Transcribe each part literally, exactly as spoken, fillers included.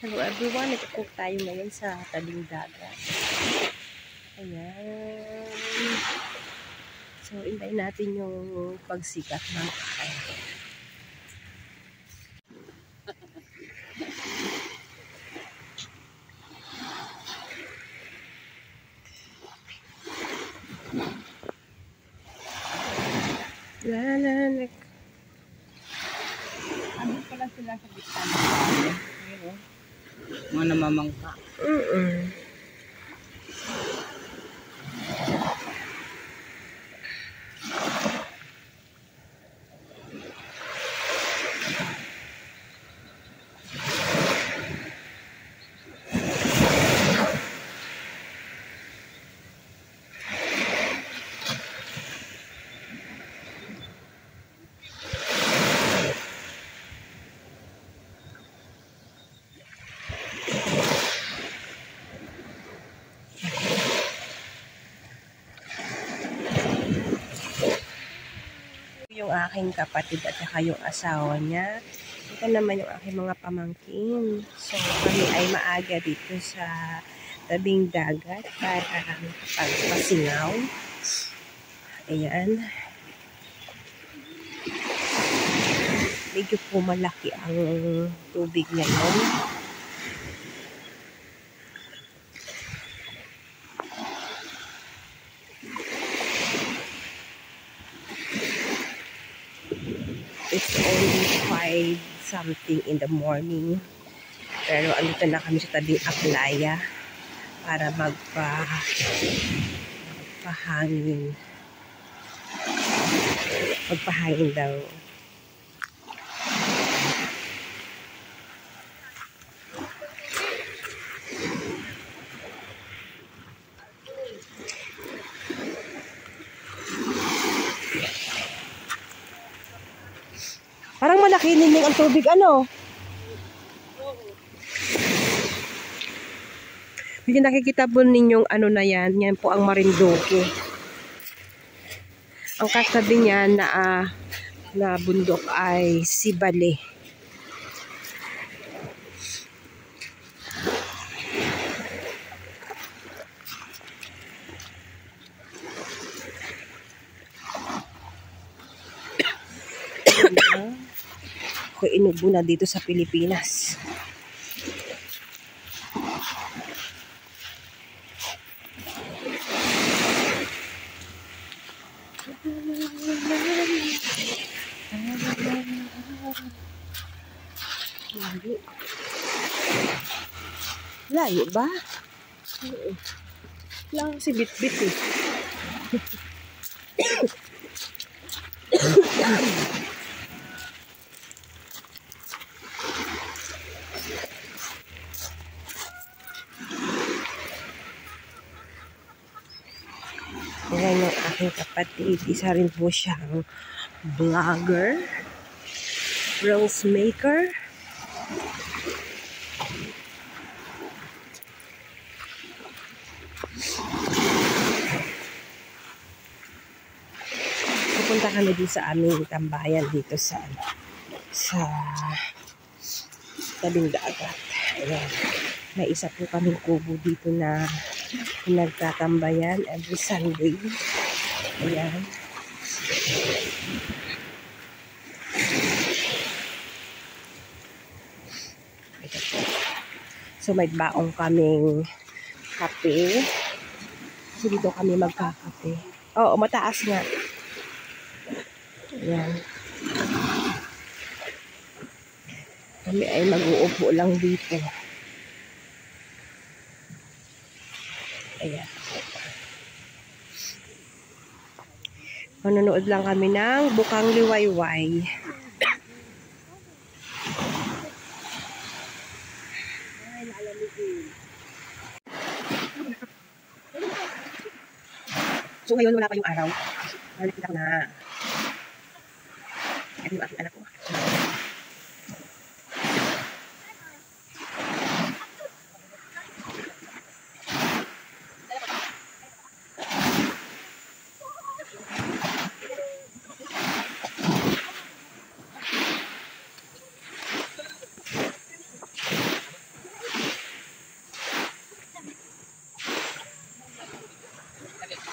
Hello everyone, nagkukook tayo ngayon sa tabing dagat. Ayan. So, intayin natin yung pagsikat ng araw. Lalag. Ano pala sila sa bitana? Ayun, mga namamangka. Mm-mm. Yung aking kapatid at saka yung asawa niya. Ito naman yung aking mga pamangkin. So, kami ay maaga dito sa tabing dagat para pagpasingaw. Ayan. Medyo po malaki ang tubig ngayon. It's only five something in the morning. Pero andito na kami sa tabing Aplaya para magpa magpahangin. Magpahangin daw. Parang malaki din ang tubig, ano? Hindi nakikita po ninyong ano na yan. Yan po ang Marinduque. Ang katabi niya na, uh, na bundok ay Sibale. Ako inubo na dito sa Pilipinas. Layo. Layo ba? Lang si bit-bit eh. Ayan yung aking kapatid. Isa rin po siyang vlogger, reels maker. Pupunta kami dito sa aming tambayan dito sa sa tabing dagat. Ayan. May isa po kaming kubo dito na nagtatambayan every Sunday. Ayan. Ito po. So may baong kaming kape. So dito kami magkakape. Oo, mataas nga. Ayan. Kami ay mag-uupo lang dito. Ayan. Manonood lang kami ng Bukang Liwayway. So ngayon wala pa yung araw. Nakikita ko na. Ito yung aking anak ko.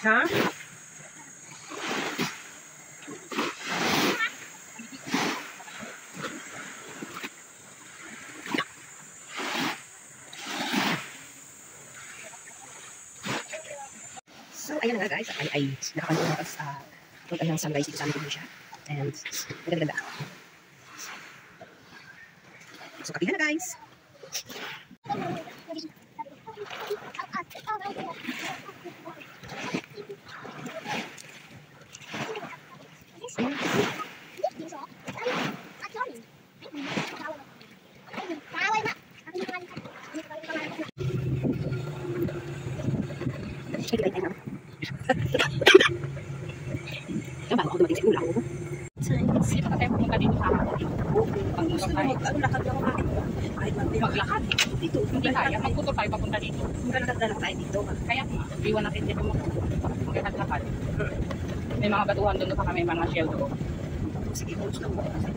Ha? So, ayan na nga guys. Ay, ay, nakapanood na sa punta ng sunrise dito sa amin siya. And, maganda-ganda. So, kapihan na guys. Yung bago ako dumating sa ulang ko. Hindi pa tayo pumunta dito sa akin. Ang Gusto mo mag, ano, lakad lang ako kahit kahit mag maglakad. dito. Hindi kaya. Magkuto tayo papunta dito. Maglalakad na lang tayo dito. Kaya nga, iwan natin dito mo. Maglakad-lakad. May mga batuhan doon pa kami, mga shell doon. Sige, kung gusto mo.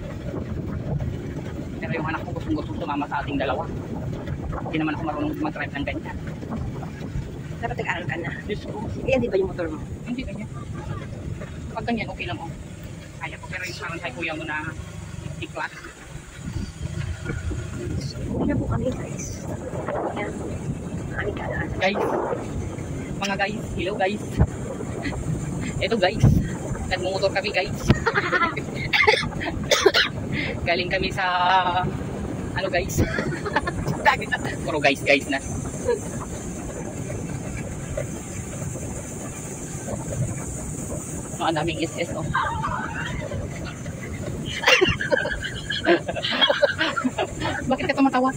Pero yung anak ko gustong-gusto sumama sa ating dalawa. Hindi naman ako marunong mag-drive ng ganyan. Dapat nag-aral ka na. Diyos ko. Iyan din ba yung motor mo? Hindi ganyan. Pag ganyan, okay lang ako. Kaya ko, pero yung parang kay kuya mo na iklat. Uwi na po kami guys. Ayan. Kami kadaan. Guys, mga guys, hello guys. Ito guys, nagmumotor kami guys. Galing kami sa, ano guys. Puro guys, guys na. No, ang daming S S, oh. Bakit ka tumatawa?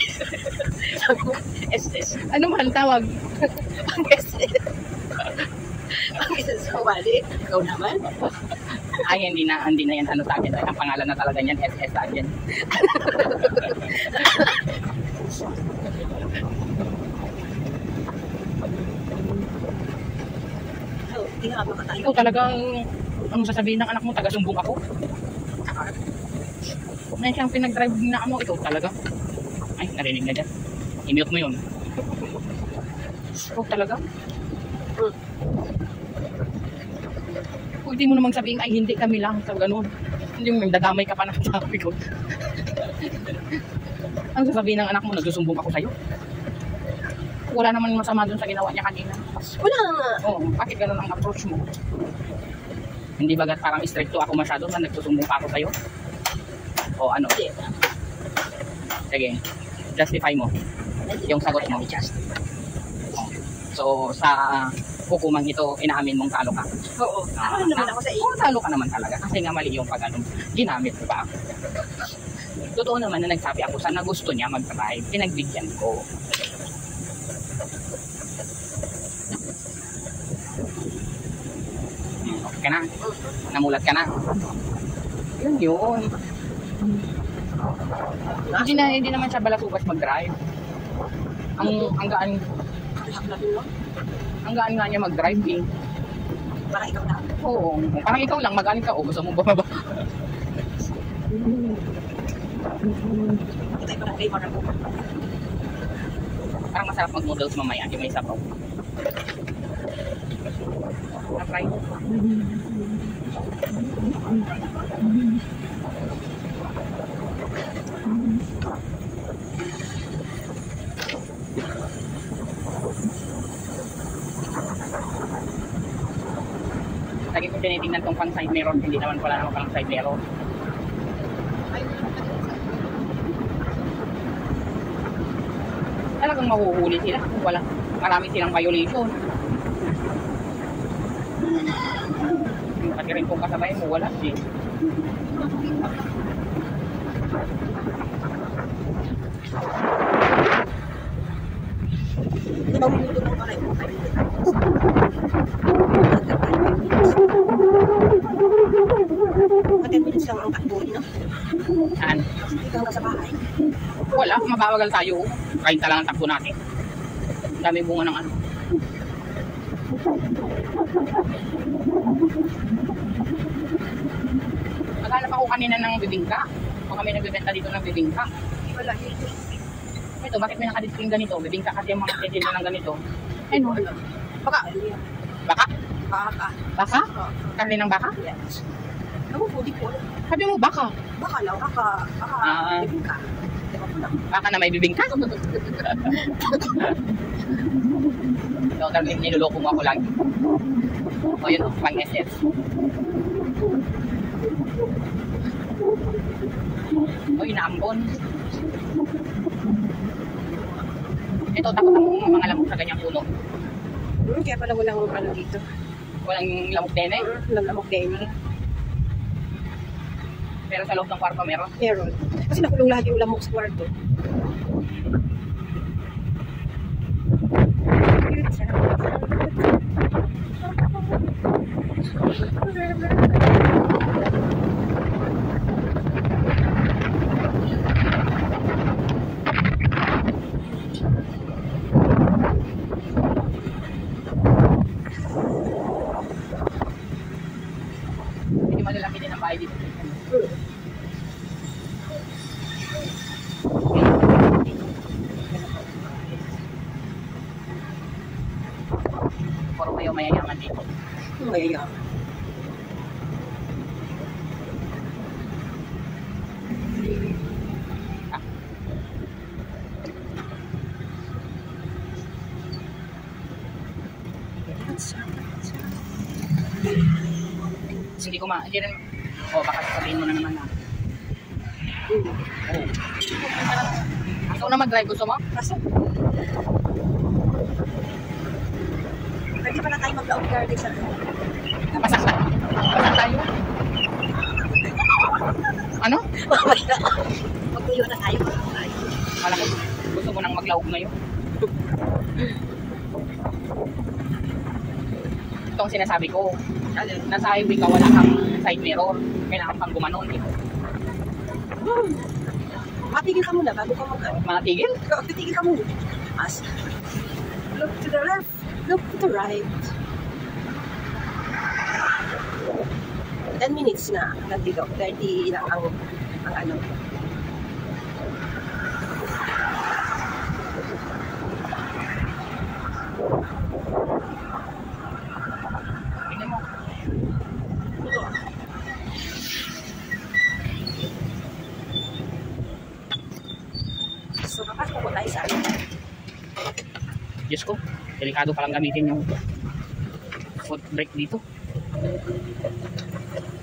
S S. Ano man ang tawag? Ang S S. Ang S S ko bali. Ikaw naman. Ay, hindi na, hindi na yan ano sa akin. Ang pangalan na talaga niyan, S S sa akin. Oh, hindi nga ba tayo? Ikaw talagang, anong sasabihin ng anak mo, taga-sumbong ako. Na siyang pinag-drive na mo, ikaw talaga. Ay, narinig na dyan. I-mute mo yun. Ikaw talaga. Hmm. Pwede mo namang sabihin, ay hindi kami lang. So, ganun. Hindi yung nagdadamay ka pa ng sabi ko. Ang sasabihin ng anak mo, nagsusumbong ako sa'yo. Wala naman masama dun sa ginawa niya kanina. Wala nga. Oo, bakit ganun ang approach mo? Hindi bagat parang stricto ako masyado na nagsusumbong pa ako sa'yo? O ano? Sige, justify mo yung sagot mo. So, sa hukumang ito, inaamin mong talo ka. Oo. Ano naman ako sa iyo? Oo, talo ka naman talaga. Kasi nga mali yung pag-ano, ginamit ko pa ako. Totoo naman na nagsabi ako sana gusto niya mag-drive. Pinagbigyan ko. Okay ka na? Namulat ka na? Yun yun. Hindi na, hindi naman siya balasubas mag-drive. Ang, ang gaan, ang gaan nga niya mag-drive eh. Para ikaw na. Oo, parang ikaw lang, mag-aan ka o gusto mo bumaba. Ito yung parang flavor na po. Parang masarap mag-noodles mamaya, yung may sabaw. Na-try. Lagi ko tinitingnan tong pang side mirror, hindi naman pala naman pang side mirror. Talagang mahuhuli sila kung wala. Marami silang violation. Yung pati rin kung kasabay mo, wala eh. Ibang minuto lang pala yung mga ten minutes lang ang takbo, no? Saan? Ikaw nga sa bahay. Wala, mababagal tayo. Kain lang ang takbo natin. Dami bunga ng ano. Naghanap ako kanina ng bibingka. O kami nagbibenta dito ng bibingka. Wala. Ito, bakit may nakadisting ganito? Bibingka kasi yung mga titinda ng ganito. Ay no. Baka. Baka? Baka. Baka? Oo. Karne ng baka? Yes. Ako po, di po. Sabi mo baka. Baka lang, baka, baka, Ah. bibing ka. Diba po lang. Baka na may bibing ka. So, talagang niloloko mo ako lagi. O yun, oh, pang S S. O yun, naambon. Ito, takot ang mga lamok sa ganyang puno. Hmm, kaya pala walang ano dito. Walang lamok din eh. Walang lamok din. Pero sa loob ng kwarto meron. Meron. Kasi nakulong lahat yung lamok sa kwarto. Hindi malalaki din ang bahay dito. Puro kayo mayayaman dito. Mayayaman. Hindi ko ma... Hindi rin... O, baka sasabihin mo na naman na. Hmm. Oo. Ikaw na mag-drive. Gusto mo? Kaso, pwede pala tayo mag-out garden sa Masak na. Masak tayo. Ano? Magtuyo na tayo. Malaki. Gusto mo nang maglaog ngayon? Itong sinasabi ko. Nasa highway ka, wala kang side mirror. Kailangan kang gumanon. Hmm. Matigil ka muna bago ka mag-ano. Matigil? Titigil ka muna. As, look to the left, look to the right. ten minutes na. Nandito. thirty lang ang, ang ano. Tingnan mo. So, kapasok po tayo sa ano. Diyos ko, delikado palang gamitin yung foot brake dito.